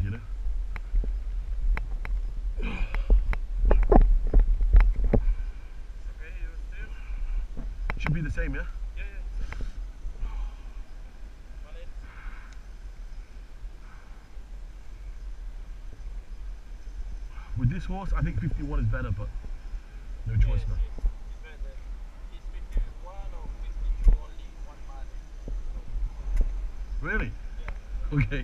you know. Should be the same, yeah? Yeah, yeah. With this horse, I think 51 is better, but no choice, man. It's better. It's 51 or 52 only, 1 mile. Really? Yeah. Okay.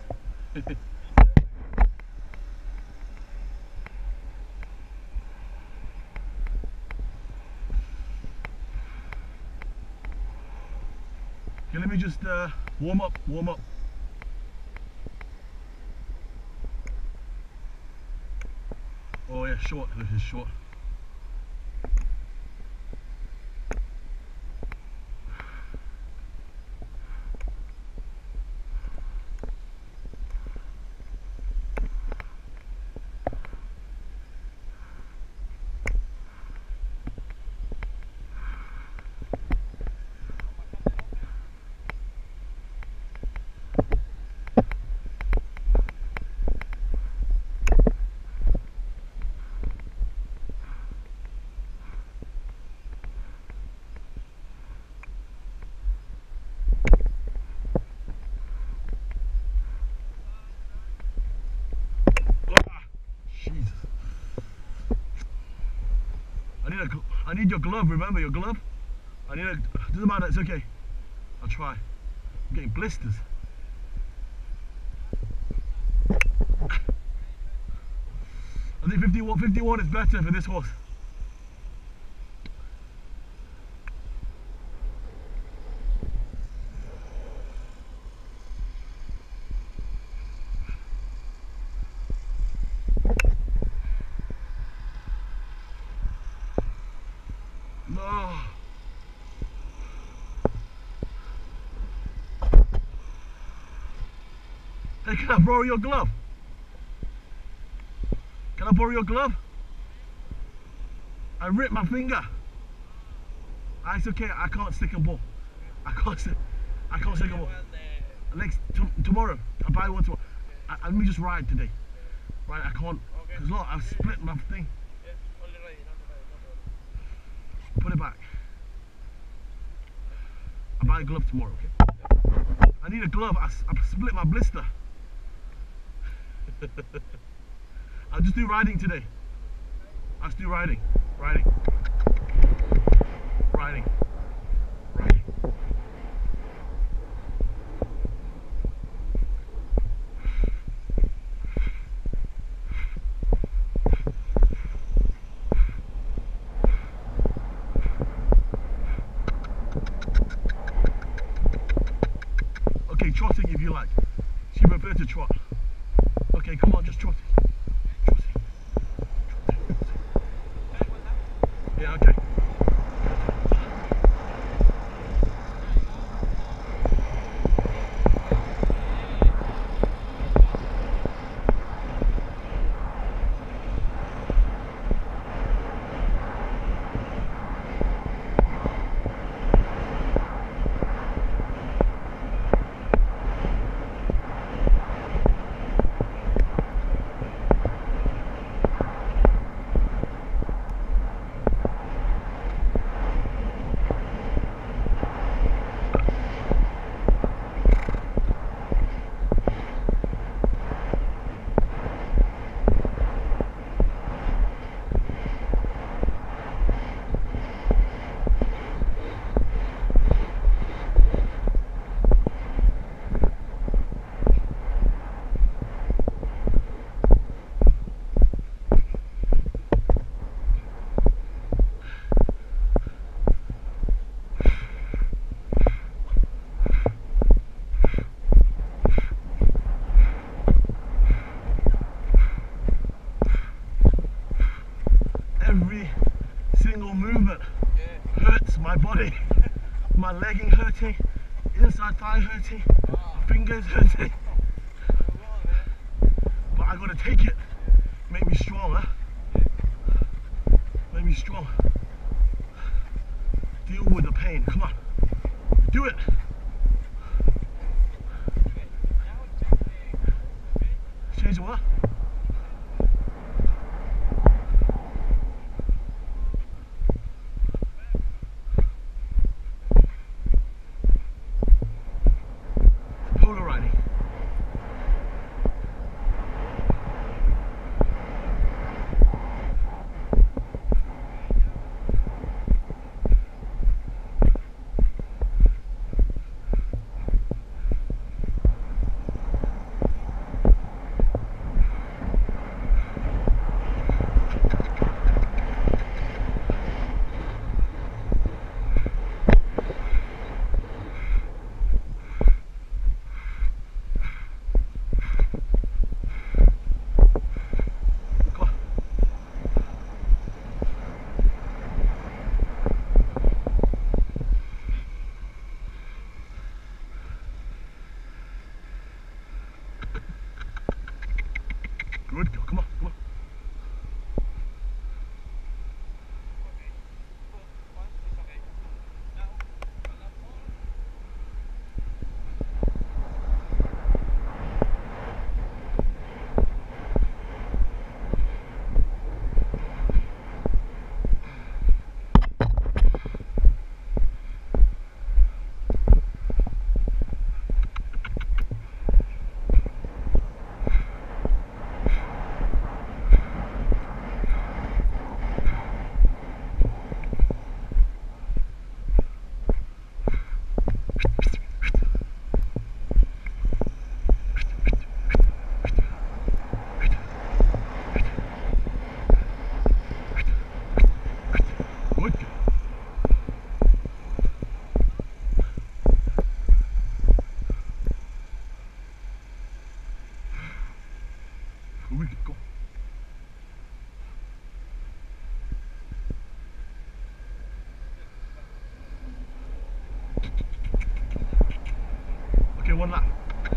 Okay, let me just warm up. Oh yeah, short, this is short. Jesus. I need your glove, remember your glove? Doesn't matter, it's okay. I'll try. I'm getting blisters. I think 51 is better for this horse. No. Hey, can I borrow your glove? Can I borrow your glove? I ripped my finger. It's okay, I can't stick a ball. I can't stick a ball. Tomorrow, I'll buy one tomorrow. Let me just ride today. Right, I can't, because look, I've split my thing. Put it back. I'll buy a glove tomorrow, okay? I need a glove, I split my blister. I'll just do riding today. I'll just do riding. Okay, trotting if you like. She prefer to trot. Okay, come on, just trot. Yeah, okay. Every single movement hurts my body. My legging hurting, inside thigh hurting, fingers hurting. But I gotta take it. Make me stronger. Make me strong. Deal with the pain. Come on. Do it. change the what? Polo riding. Good girl, come on, come on. Good girl. We can go. Okay, one lap.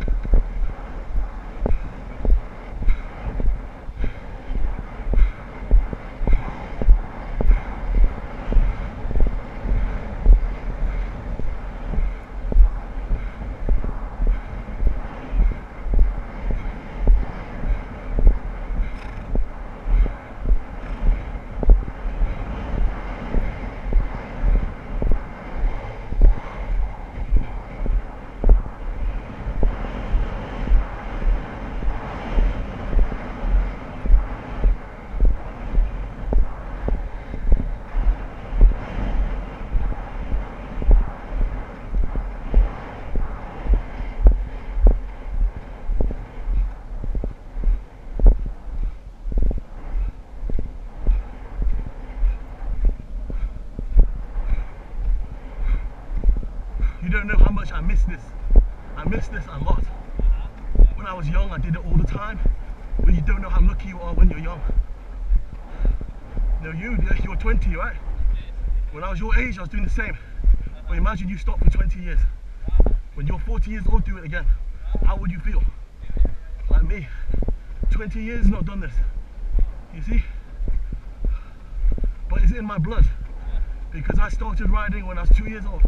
You don't know how much I miss this. I miss this a lot. When I was young, I did it all the time. But you don't know how lucky you are when you're young. You know, you're 20, right? When I was your age, I was doing the same. But imagine you stop for 20 years. When you're 40 years old, do it again. How would you feel? Like me. 20 years not done this. You see? But it's in my blood. Because I started riding when I was 2 years old.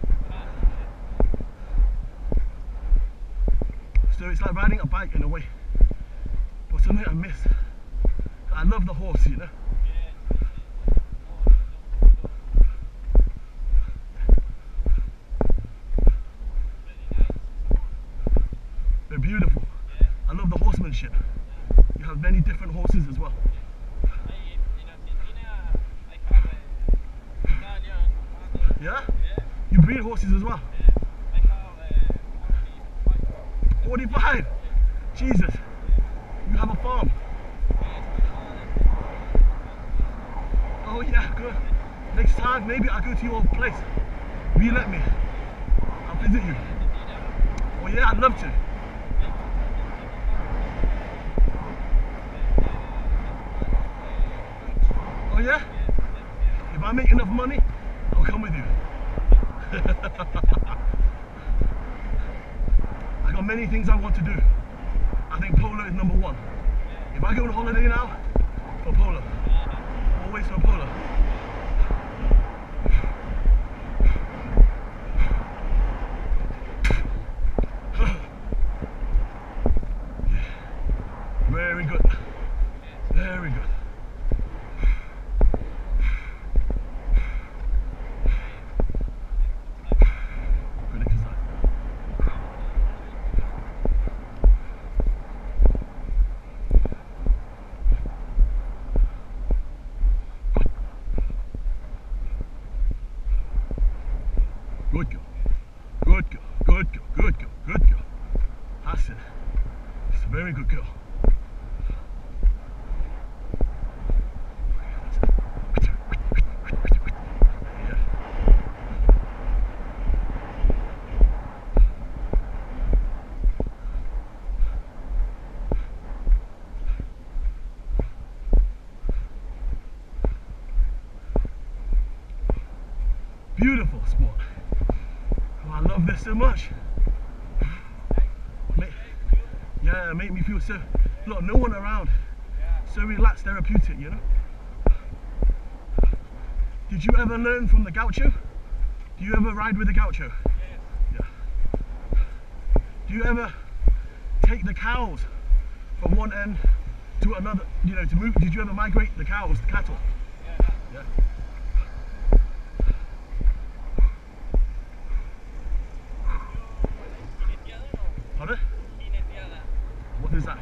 So it's like riding a bike in a way. But something I miss. I love the horse, you know. They're beautiful. I love the horsemanship. You have many different horses as well. Yeah? You breed horses as well? 45? Jesus. You have a farm? Oh yeah, good. Next time, maybe I'll go to your place. Will you let me? I'll visit you. Oh yeah, I'd love to. Oh yeah? If I make enough money, I'll come with you. I got many things I want to do. I think polo is number one. If I go on holiday now, for polo. Always for polo. Beautiful sport. Oh, I love this so much. Yeah, make me feel so, look, no one around. So relaxed, therapeutic, you know. Did you ever learn from the gaucho? Do you ever ride with the gaucho? Yeah. Do you ever take the cows from one end to another, you know, to move? Did you ever migrate the cows, the cattle? Yeah. Pardon? What is that?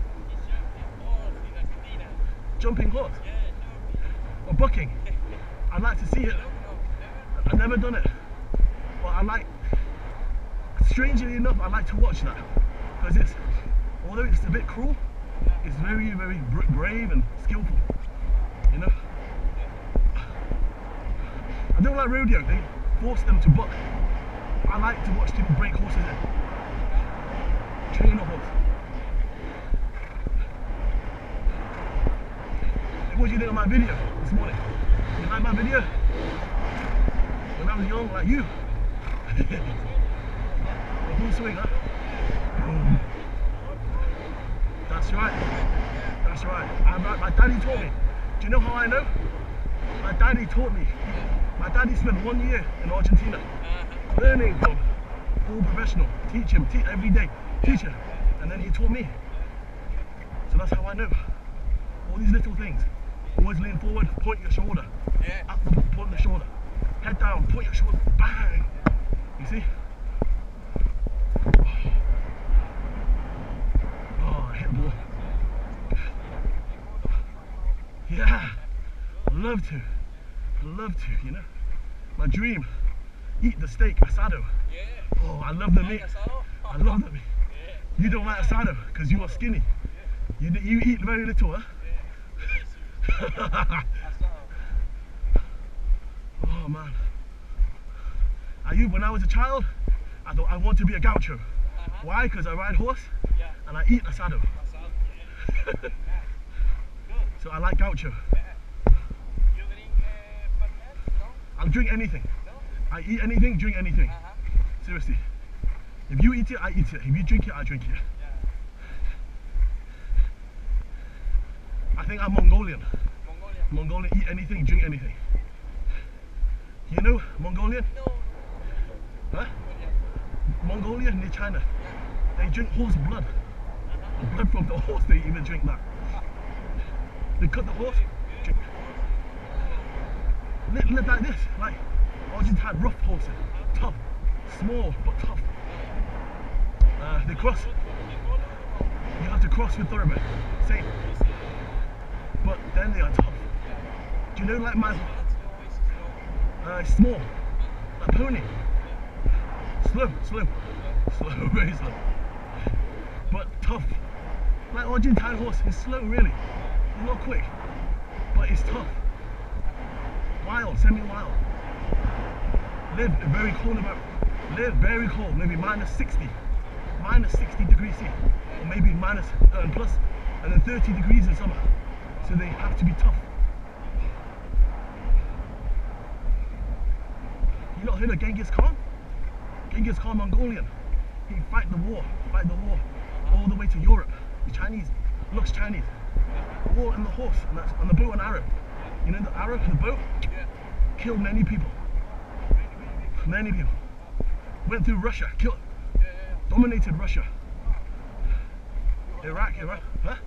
Jumping horse? Or bucking? I'd like to see it. I've never done it. But I like, strangely enough, I like to watch that. Because it's, although it's a bit cruel, it's very, very brave and skillful. You know? I don't like rodeo, they force them to buck. I like to watch people break horses in. Train a horse. What did you think of my video this morning? You like my video? When I was young, like you. A full swing, huh? That's right. That's right. My daddy taught me. Do you know how I know? My daddy taught me. My daddy spent 1 year in Argentina learning from full professional. Teach him every day. Teach him. And then he taught me. So that's how I know. All these little things. Always lean forward, point your shoulder. Up, point the shoulder. Head down, point your shoulder. Bang! You see? Oh, I hit the ball. Yeah. I love to, you know. My dream. Eat the steak, asado. Oh, I love the meat. I love the meat. You don't like asado because you are skinny. You eat very little, huh? Oh man. When I was a child, I thought I want to be a gaucho. Why? Because I ride horse and I eat asado. So I like gaucho. I'll drink anything. I eat anything, drink anything. Seriously. If you eat it, I eat it. If you drink it, I drink it. I think I'm Mongolian. Mongolian, eat anything, drink anything. You know Mongolian? Huh? Mongolia near China. They drink horse blood. The blood from the horse, they even drink that. They cut the horse, drink. Live like this, like Argentine rough horses. Tough, small but tough. They cross. You have to cross with thoroughbred. Same. But then they are tough. Do you know like my small, like pony, slow, very slow, but tough. Like Argentine horse is slow really, it's not quick, but it's tough. Wild, semi-wild. Live very cold, maybe minus 60 degrees C, or maybe minus plus, and then 30 degrees in summer. So they have to be tough. You not heard of Genghis Khan? Genghis Khan, Mongolian. He fight the war all the way to Europe. The Chinese, looks Chinese. War in the horse, and that's on the bow and arrow. You know the arrow, the bow? Killed many people. Many people. Went through Russia, killed, dominated Russia. Iraq, huh?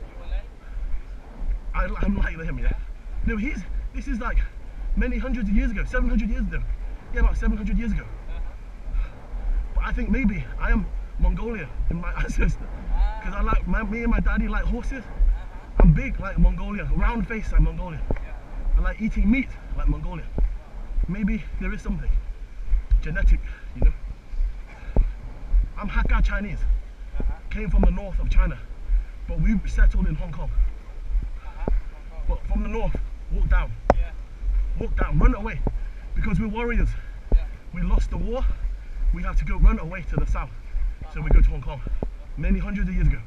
I'm like him, yeah. No, this is like many hundreds of years ago, 700 years ago. Yeah, about 700 years ago. But I think maybe I am Mongolian in my ancestor. Because I like, me and my daddy like horses. I'm big like Mongolian, round face like Mongolian. I like eating meat like Mongolian. Maybe there is something genetic, you know. I'm Hakka Chinese. Came from the north of China. But we settled in Hong Kong. But from the north, walk down, run away, because we're warriors. We lost the war, we have to go run away to the south. So we go to Hong Kong, many hundreds of years ago.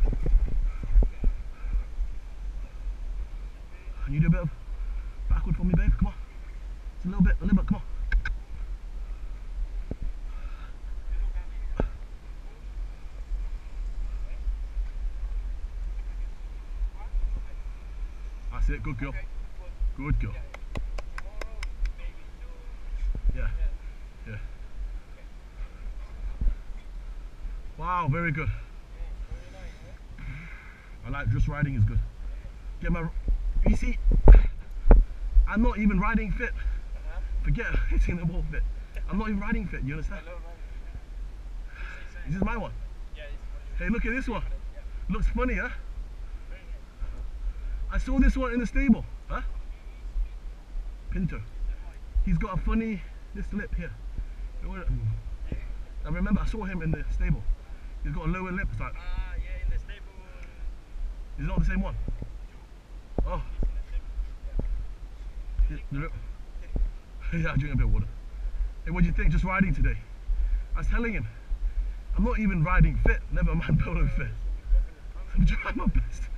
Can you do a bit of backward for me? That's it. Good girl. Okay, good. Good girl. Tomorrow, maybe to... Yeah. Yeah. Wow, very good. Very nice, I like just riding is good. Get my. You see, I'm not even riding fit. Forget hitting the ball fit. I'm not even riding fit. You understand? Hello, man. This is my one. Yeah, it's for you. Hey, look at this one. Yeah. Looks funny, huh? Very nice. I saw this one in the stable. Huh? Pinto. He's got a funny this lip here. I remember I saw him in the stable. He's got a lower lip. It's like, Ah, yeah, in the stable. he's not the same one. Oh, He's in the stable. the lip. Yeah, I'm drinking a bit of water. Hey, what do you think? Just riding today? I was telling him, I'm not even riding fit. Never mind polo fit. I'm trying my best.